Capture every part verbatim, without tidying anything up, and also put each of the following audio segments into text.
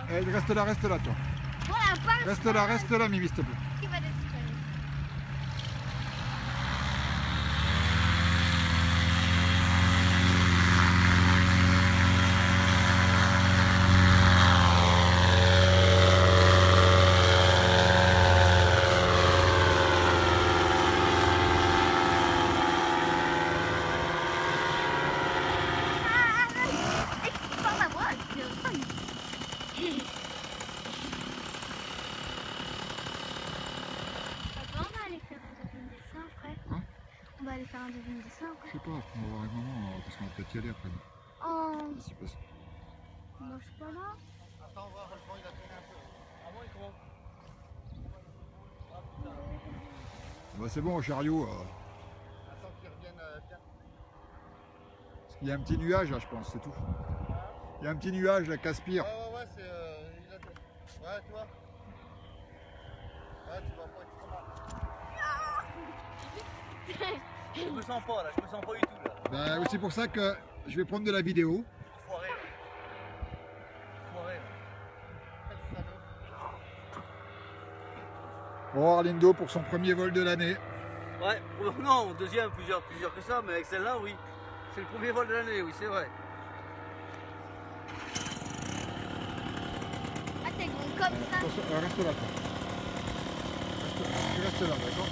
Eh, reste là, reste là, toi. Voilà, pas Reste là, reste là, Mimi, s'il te plaît. Qui va descendre? On va aller faire un deuxième dessin après. Je sais pas, on va voir avec maman, parce qu'on va peut-être y aller après. Oh, Si passe. moi je suis pas là. Attends, voir, le vent il a tourné un peu. Ah bon, il commence. Bah, c'est bon, au chariot. Euh... Attends qu'il revienne euh, bien. Parce qu'il y a un petit nuage là, je pense, c'est tout. Il y a un petit nuage là, Caspire. Ouais, ouais, ouais, c'est. Euh, il a... Ouais, tu vois. Ouais, tu vas pas être comment. Je me sens pas là, je me sens pas du tout là. Bah, c'est pour ça que je vais prendre de la vidéo. Foiré là. Foiré là. Quel salaud. Oh, Arlindo pour son premier vol de l'année. Ouais, non, deuxième, plusieurs, plusieurs que ça, mais avec celle-là, oui. C'est le premier vol de l'année, oui, c'est vrai. Ah, t'es bon comme ça. Attention, euh, reste là, toi. Reste, tu restes là, d'accord?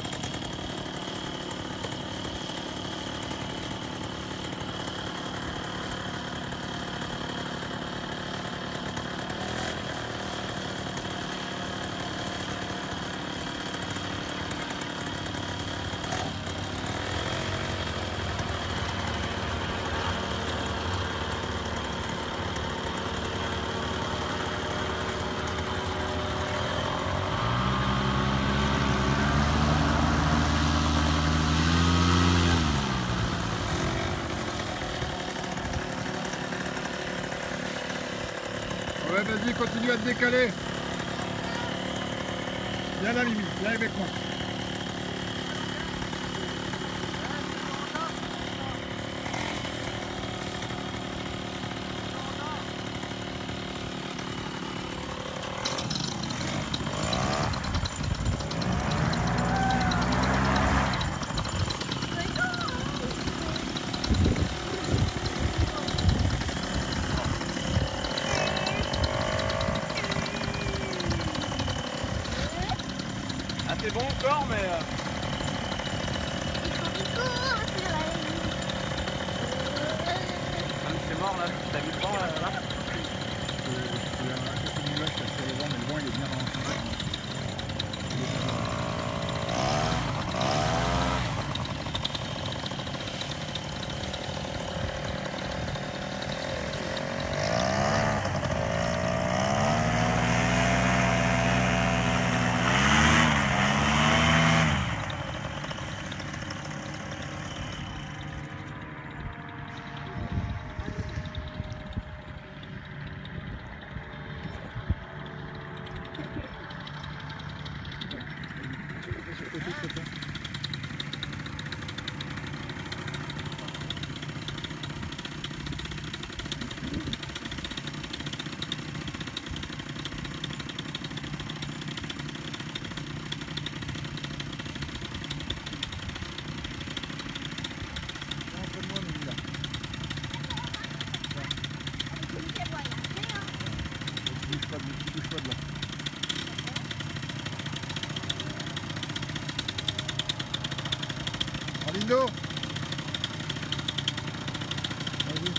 Ouais, vas-y, continue à te décaler. Viens là, Mimi, viens avec moi. Ah, c'est bon encore, mais. Euh... C'est mort là, t'as vu le vent là, là. Il y a un petit nuage qui a fait le vent, mais le vent il est bien dans le sens. Arlindo, vas-y.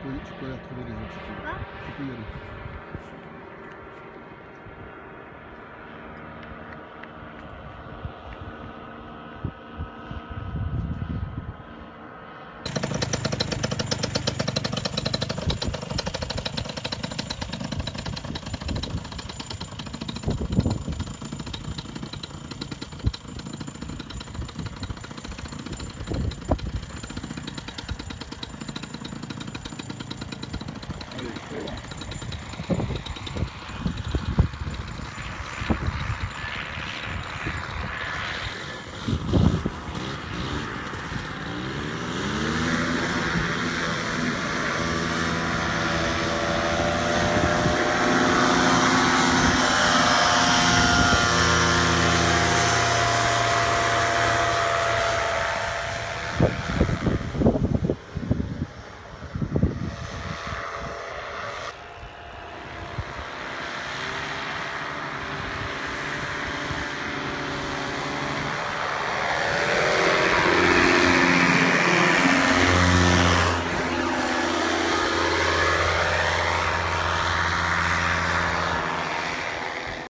peux, tu peux aller retrouver les autres. si tu veux. Quoi? Tu peux y aller. Allez, je fais.